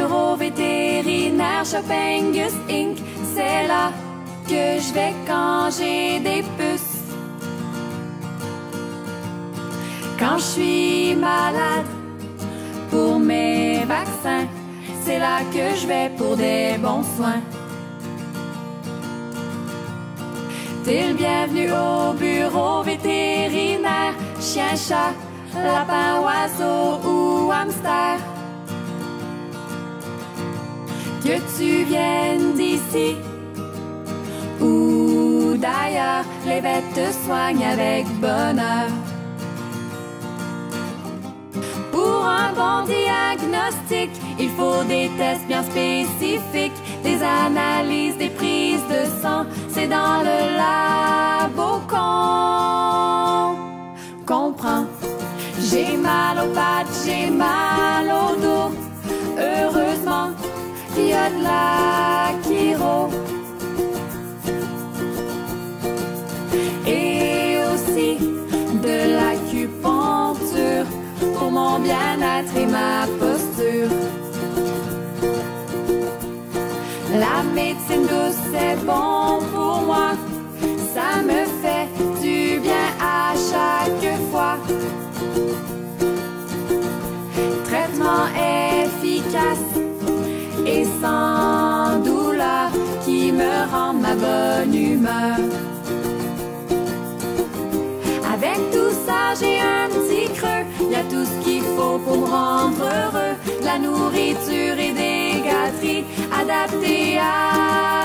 bureau vétérinaire Shoppingus Inc. C'est là que je vais quand j'ai des puces. Quand je suis malade pour mes vaccins, c'est là que je vais pour des bons soins. T'es le bienvenu au bureau vétérinaire, chien, chat, lapin, oiseau ou hamster. Que tu viennes d'ici ou d'ailleurs, les bêtes te soignent avec bonheur. Pour un bon diagnostic, il faut des tests bien spécifiques, des analyses, des prises de sang. C'est dans le labo qu'on comprend. J'ai mal aux pattes, j'ai mal au dos. Heureusement, il y a de la chiro. Et aussi de l'acupuncture pour mon bien-être et ma posture. La médecine douce, c'est bon pour moi. Ça me fait du bien à chaque fois. Traitement efficace et sans douleur qui me rend ma bonne humeur. Avec tout ça, j'ai un petit creux. Y a tout ce qu'il faut pour me rendre heureux. La nourriture et des gâteries adaptées à